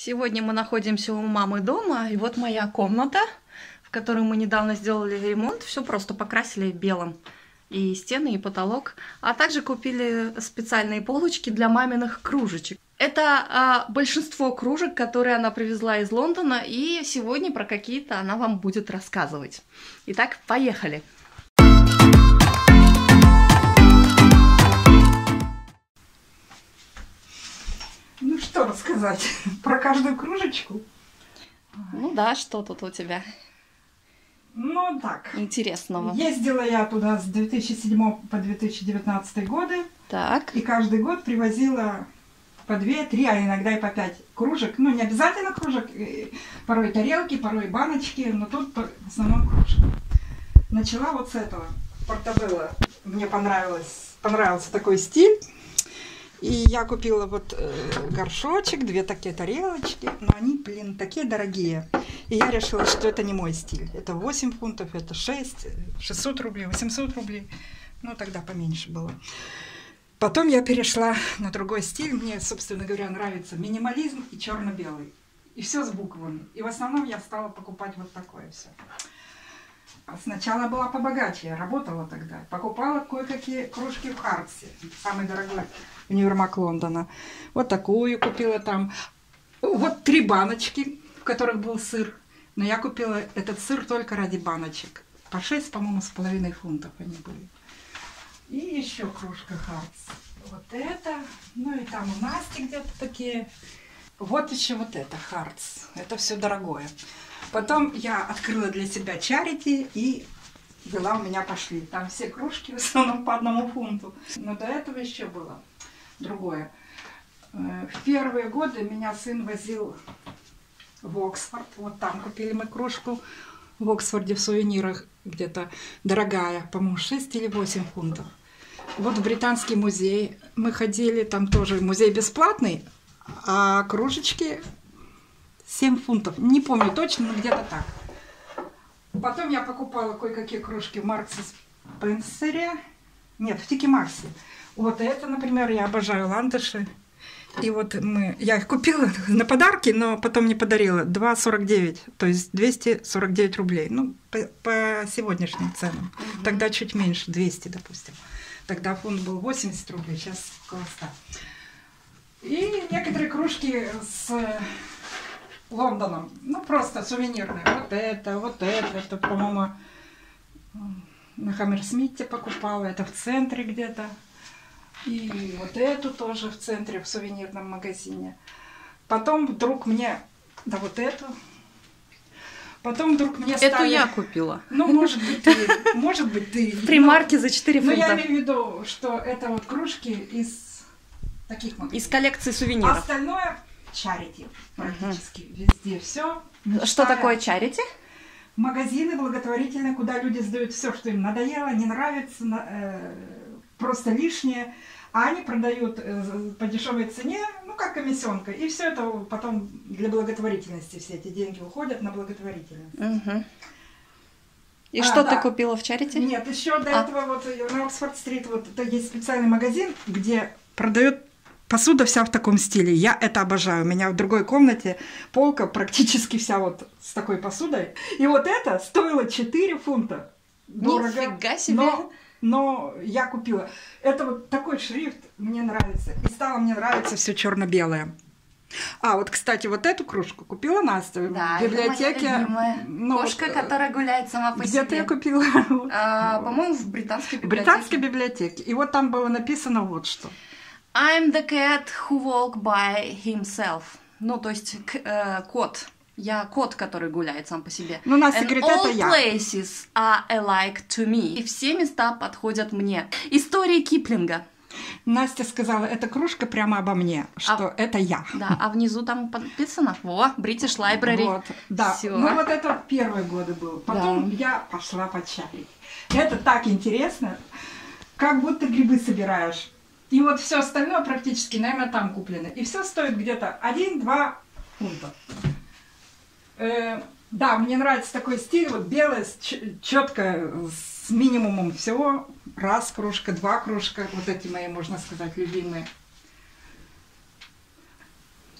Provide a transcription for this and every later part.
Сегодня мы находимся у мамы дома, и вот моя комната, в которой мы недавно сделали ремонт. Все просто покрасили белым. И стены, и потолок. А также купили специальные полочки для маминых кружечек. Это большинство кружек, которые она привезла из Лондона, и сегодня про какие-то она вам будет рассказывать. Итак, поехали! Ну что рассказать про каждую кружечку? Ну да, что тут у тебя? Ну так. Интересного. Ездила я туда с 2007 по 2019 годы. Так. И каждый год привозила по 2, 3, а иногда и по 5 кружек. Ну, не обязательно кружек, порой тарелки, порой баночки, но тут в основном кружки. Начала вот с этого. Портабелло. Мне понравился такой стиль. И я купила вот горшочек, 2 такие тарелочки, но они, блин, такие дорогие. И я решила, что это не мой стиль. Это 8 фунтов, это 6, 600 рублей, 800 рублей. Ну, тогда поменьше было. Потом я перешла на другой стиль. Мне, собственно говоря, нравится минимализм и черно-белый. И все с буквами. И в основном я стала покупать вот такое все. Сначала была побогаче, я работала тогда. Покупала кое-какие кружки в Хартсе, самый дорогой универмаг Лондона. Вот такую купила там. Вот 3 баночки, в которых был сыр. Но я купила этот сыр только ради баночек. По 6, по-моему, с половиной фунтов они были. И еще кружка Хартс. Вот это. Ну и там у Насти где-то такие. Вот еще вот это Хартс. Это все дорогое. Потом я открыла для себя Charity, и дела у меня пошли. Там все кружки в основном по 1 фунту. Но до этого еще было другое. В первые годы меня сын возил в Оксфорд. Вот там купили мы кружку в Оксфорде в сувенирах, где-то дорогая, по-моему, 6 или 8 фунтов. Вот в Британский музей мы ходили, там тоже музей бесплатный, а кружечки 7 фунтов. Не помню точно, но где-то так. Потом я покупала кое-какие кружки в Марксе Спенсере. Нет, в Тики Макси. Вот это, например, я обожаю ландыши. И вот я их купила на подарки, но потом не подарила. 2,49, то есть 249 рублей. Ну, по сегодняшним ценам. Тогда чуть меньше, 200, допустим. Тогда фунт был 80 рублей, сейчас около 100. И некоторые кружки с Лондоном. Ну, просто сувенирные. Вот это, по-моему, на Хаммерсмите покупала. Это в центре где-то. И вот эту тоже в центре, в сувенирном магазине. Потом вдруг мне... Да, вот эту. Потом вдруг мне стали... Эту я купила. Ну, может быть, ты... В примарке за 4 фунта. Но я имею в виду, что это вот кружки из таких магазинов. Из коллекции сувениров. Остальное... Charity практически везде все. Что такое Charity? Магазины благотворительные, куда люди сдают все, что им надоело, не нравится, просто лишнее, а они продают по дешевой цене, ну как комиссионка, и все это потом для благотворительности, все эти деньги уходят на благотворительность. И что ты купила в Charity? Нет, еще до этого вот на Оксфорд-стрит вот это есть специальный магазин, где продают посуда вся в таком стиле. Я это обожаю. У меня в другой комнате полка практически вся вот с такой посудой. И вот это стоило 4 фунта. Дорого. Нифига себе! Но я купила. Это вот такой шрифт мне нравится. И стало мне нравиться все черно-белое. А, вот, кстати, вот эту кружку купила Настя в библиотеке. Это моя любимая. Кошка, которая гуляет сама по себе. Где-то я купила. По-моему, в британской библиотеке. В британской библиотеке. И вот там было написано вот что. I'm the cat who walk by himself. Ну, то есть кот. Я кот, который гуляет сам по себе. Ну, Настя говорит, это я. All places are alike to me. И все места подходят мне. Истории Киплинга. Настя сказала, эта кружка прямо обо мне, что это я. Да, а внизу там подписано, British Library. Вот, да. Всё. Ну, вот это первые годы было. Потом я пошла по чаю. Это так интересно, как будто грибы собираешь. И вот все остальное практически, наверное, там куплено. И все стоит где-то 1-2 фунта. Да, мне нравится такой стиль, вот белое, четко, с минимумом всего. 1 кружка, 2 кружка. Вот эти мои, можно сказать, любимые.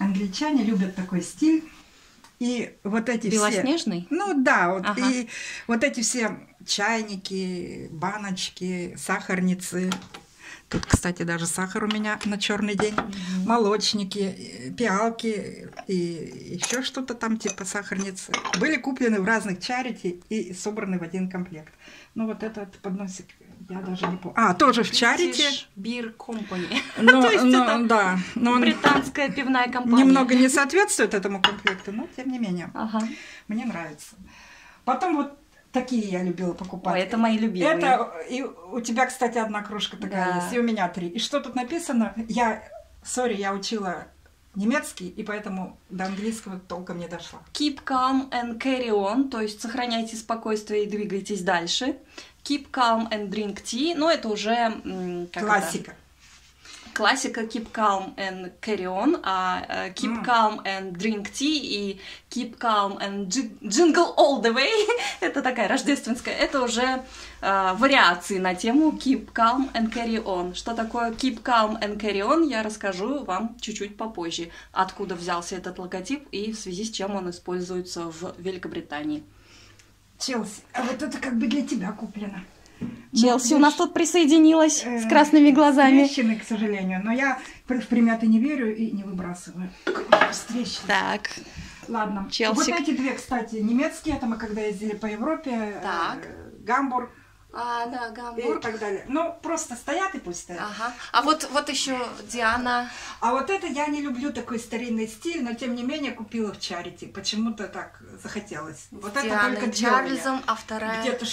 англичане любят такой стиль. И вот эти Белоснежный? все... Ну да, вот, Ага. и вот эти все чайники, баночки, сахарницы. Тут, кстати, даже сахар у меня на черный день. Молочники, пиалки и еще что-то там типа сахарницы. Были куплены в разных чарити и собраны в один комплект. Ну вот этот подносик, я даже не помню. А, тоже в чарити. British Beer Company. Но, То есть это да, но он британская пивная компания. немного не соответствует этому комплекту, но тем не менее. Ага. Мне нравится. Потом вот такие я любила покупать. Ой, это мои любимые. Это и у тебя, кстати, одна кружка такая Да. есть, и у меня 3. И что тут написано? Я учила немецкий, и поэтому до английского толком не дошла. Keep calm and carry on, то есть сохраняйте спокойствие и двигайтесь дальше. Keep calm and drink tea, но это уже... как Классика. это? Классика keep calm and carry on, а keep calm and drink tea и keep calm and jingle all the way, это такая рождественская, это уже вариации на тему keep calm and carry on. Что такое keep calm and carry on, я расскажу вам чуть-чуть попозже, откуда взялся этот логотип и в связи с чем он используется в Великобритании. Челси. А вот это как бы для тебя куплено. Челси у нас тут присоединилась с красными глазами. Трещины, к сожалению. Но я в приметы не верю и не выбрасываю. С трещин. Так, Ладно. Челси. Вот эти две, кстати, немецкие. Это мы когда ездили по Европе. Так. Гамбург да, и Гамбург. так далее. Ну, просто стоят и пусть стоят. Ага. А вот еще Диана. А вот это я не люблю такой старинный стиль, но тем не менее купила в чарити. Почему-то так захотелось. Вот это Дианой только Чарльзом, а вторая... где-то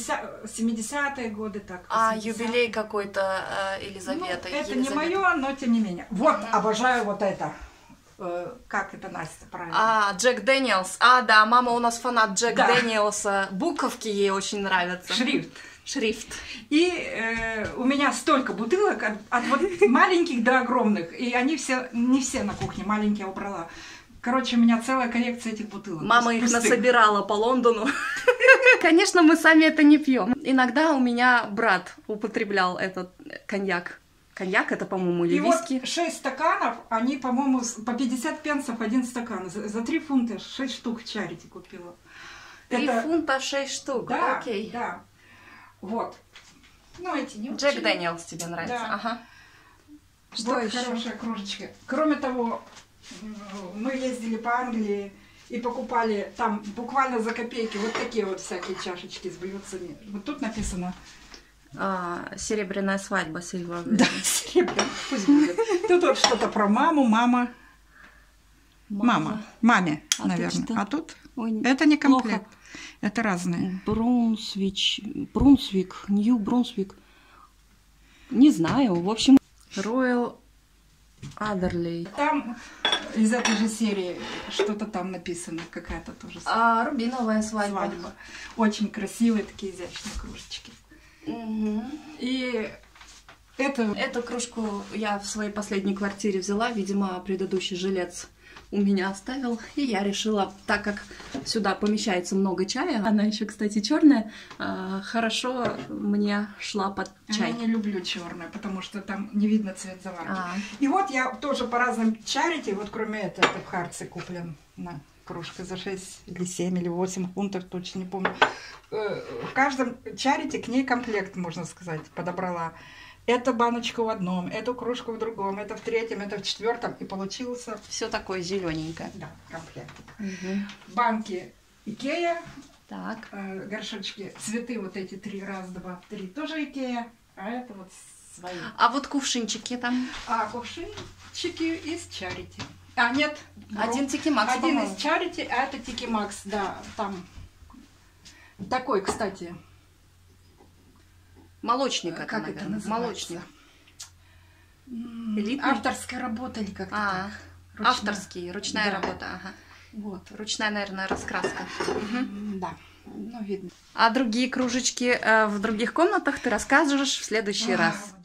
70-е годы так. А, 80-е. юбилей какой-то Ну, Елизаветы. это не мое, но тем не менее. Вот, обожаю вот это. Как это, Настя, правильно? А, Джек Дэниелс. А, да, мама у нас фанат Джек Да. Дэниелса. Буковки ей очень нравятся. Шрифт. И у меня столько бутылок, от вот маленьких до огромных. И они все, не все на кухне, маленькие я убрала. Короче, у меня целая коллекция этих бутылок. Мама их пустых. насобирала по Лондону. Конечно, мы сами это не пьем. Иногда у меня брат употреблял этот коньяк. Коньяк это, по-моему, или И виски. вот 6 стаканов, они, по-моему, по 50 пенсов один стакан. За 3 фунта 6 штук в чарити купила. 3 Это- фунта 6 штук. Да, Окей. да. Вот. Ну, эти не Джек очень. Дэниелс тебе нравится. Да. Ага. Что Вот еще? хорошая кружечка. Кроме того, мы ездили по Англии и покупали там буквально за копейки вот такие вот всякие чашечки с блюдцами. Вот тут написано. Серебряная свадьба, Сильва. Да, серебряный, пусть будет. Тут вот что-то про маму, маме, А тут наверное. что? А тут Ой, это не плохо. комплект, это разные. Брунсвик, Нью-Брунсвик. Не знаю, в общем. Royal Adderley. Там из этой же серии что-то там написано, какая-то тоже Рубиновая свадьба. свадьба. Очень красивые такие изящные кружечки. Мгм. И это Эту кружку я в своей последней квартире взяла, видимо, предыдущий жилец у меня оставил, и я решила, так как сюда помещается много чая, она еще, кстати, черная, хорошо мне шла под чай. я не люблю черное, потому что там не видно цвет заварки. А. И вот я тоже по разным чарити, вот кроме этого, это в Харце куплен на кружка за 6 или 7 или 8 фунтов, точно не помню. В каждом чарити к ней комплект, можно сказать, подобрала. Эту баночку в одном, эту кружку в другом, это в третьем, это в четвертом, и получился, Все такое зелененькое. да, комплект. Банки Икея, Так. горшочки, цветы вот эти 3, раз, два, 3, тоже Икея, а это вот свои. А вот кувшинчики там. А кувшинчики из чарити. А, нет. Один Тики Макс, Один по-моему. из чарити, а это Тики Макс, да, там. Такой, кстати. Молочник это, Как это наверное. называется? Молочник. Элитный? Авторская работа или как-то так. Ручная. Авторский, ручная Да. работа. Ага. Вот. Ручная, наверное, раскраска. Мгм. Да, ну видно. А другие кружечки в других комнатах ты расскажешь в следующий раз.